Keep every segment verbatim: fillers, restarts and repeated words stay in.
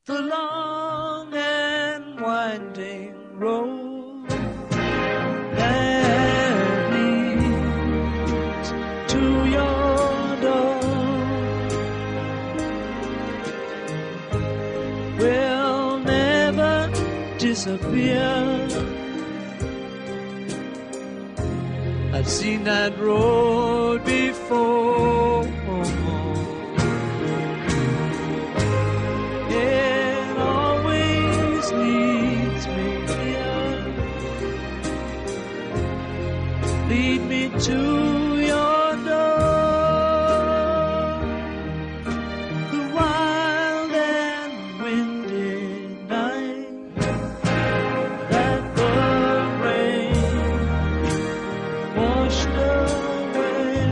the long and winding road that leads to your door will never disappear. I've seen that road before. It always leads me here. Lead me to your door. The wild and windy night that the rain washed away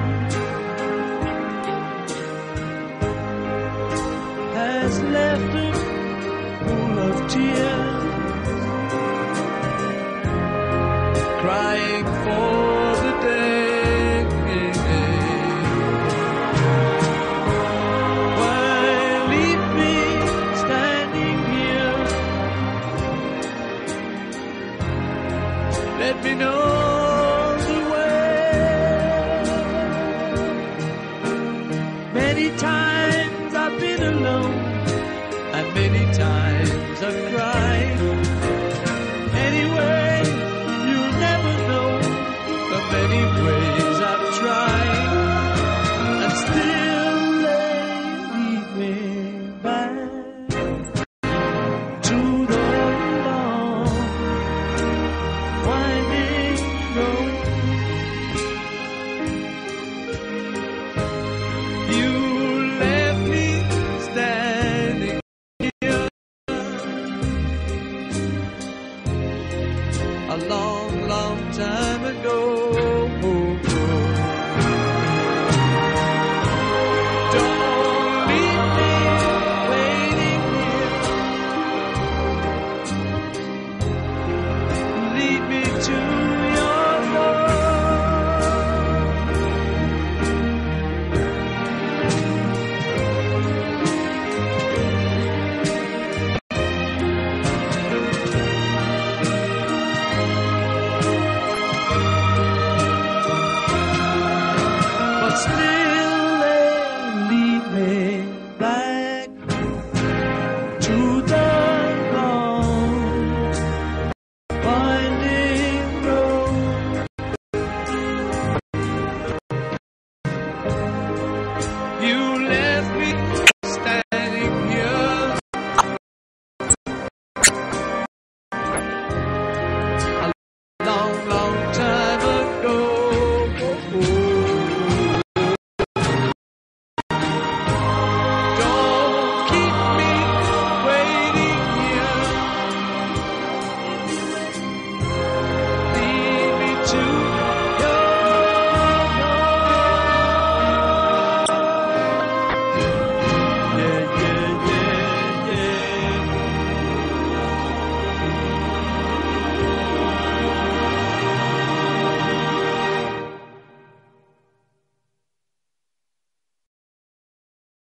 has left a pool of tears, crying for the day why leave me standing here? Let me know the way. Many times I've been alone, and many times